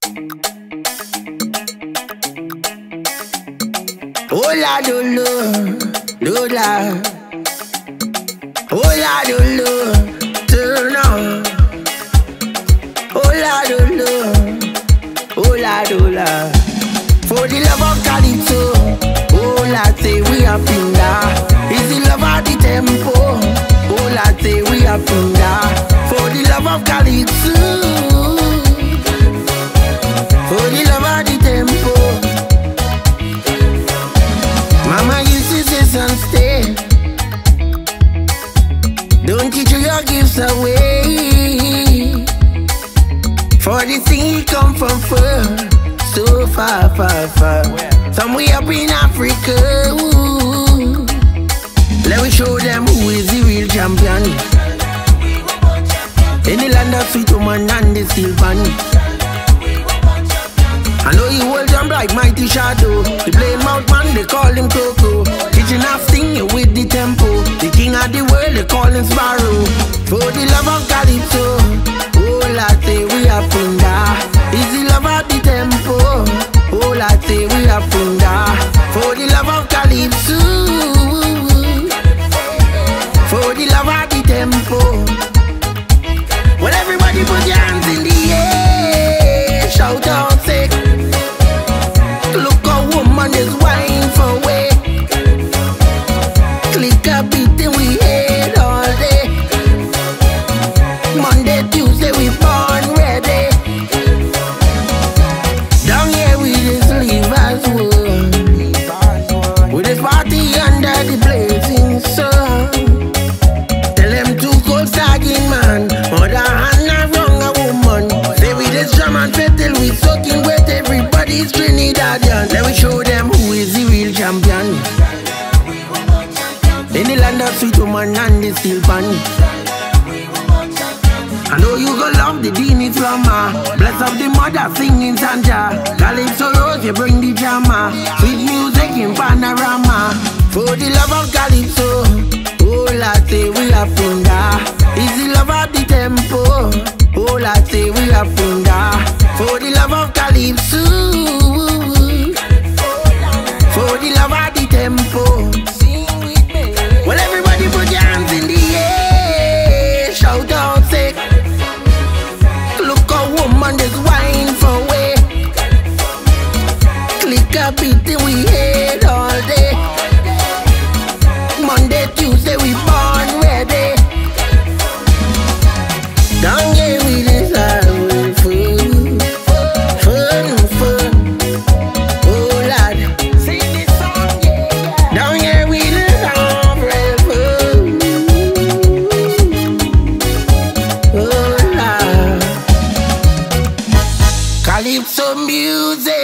Oh la do la. Oh la do turn on. Oh la do la. For the love of Calypso, oh la say we are pinda. Is the love of the tempo, oh la say we are pinda. For the love of Calypso, for the love of the tempo. Mama used to say son stay. Don't teach your gifts away. For the thing come from far, so far. Somewhere up in Africa. Ooh. Let me show them who is the real champion. In the land of sweet woman and the Silva. I know you hold jump like mighty shadow. The plain mouth man, they call him Coco. Kitchen half singing with the tempo. The king of the world, they call him Sparrow. For the love of Calypso, oh la say we are pinda. Is the love of the tempo, oh la say we are pinda. For the love of Calypso, for the love of the tempo. Well, everybody put your hands in the air, shout out say. Look a woman is wine for way. Click a beat and we hate all day. Monday, Tuesday we born ready. Down here we just leave as one. We just party under the blazing sun. Tell them too cold sagging man. Mother hand wrong a woman. Say we just jam and till we soaking wet. Everybody's Trinidadian. Let me show them who is the real champion. In the land of sweet woman and the Silva. I know you gon' love the Dini drama. Bless up the mother singing Sanja. Calypso Rose, you bring the drama. Sweet music in panorama. For the love of Calypso, oh la say we are pinda. Is the love of the tempo, oh la say we are pinda. For the love of Calypso, for the love of the tempo. Well, everybody put your hands in the air, shout out say. Look a woman is wine for way. Click a beat and we hate all day. Monday, Tuesday we born ready. Down here we decide fun. Oh lad, sing this song, yeah. Down here we decide fun. Oh lad, Calypso music.